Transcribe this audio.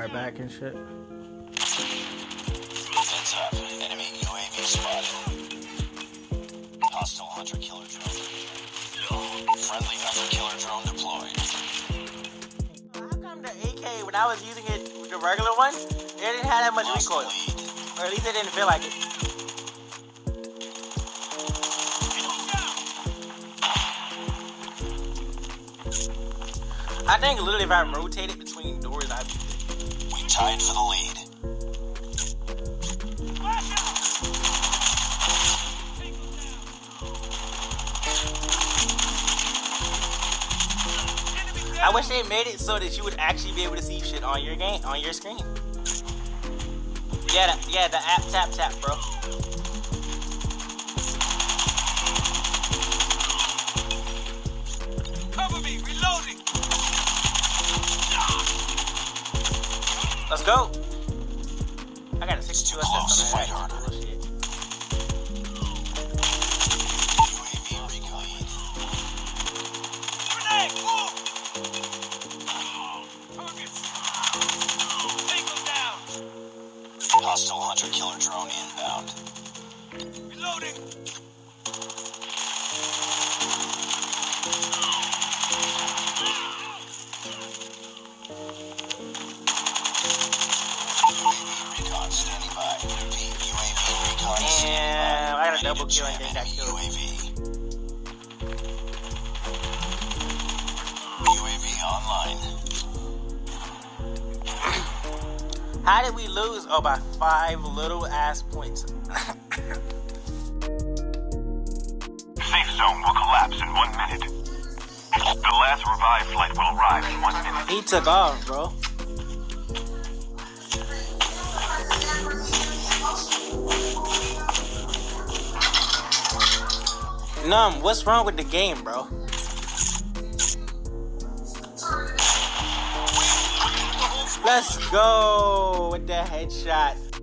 fire back and shit. Heads up. Enemy UAV spotted. Hostile hunter-killer drone. Friendly hunter-killer drone deployed. How come the AK, when I was using it, the regular one, it didn't have that much Lost the recoil? lead. Or at least it didn't feel like it. I think literally if I rotated between doors, I'd be good. We tied for the lead. I wish they made it so that you would actually be able to see shit on your game, on your screen. Yeah, the app tap, bro. Cover me, reloading. Let's go. I got a 62 Close, assist on fight that. harder. Bullshit. UAV recon. Grenade, move. Targets. Take them down. Hostile hunter-killer drone inbound. Reloading. UAV recon standing by. Repeat, UAV recon standing by. Damn, I got a Ready double to kill and jam then got enemy killed. UAV. UAV online. How did we lose? Oh, by 5 little ass points. Safe zone will collapse in 1 minute. The last revived flight will arrive in 1 minute. He took off, bro. Numb, what's wrong with the game, bro? Let's go with the headshot.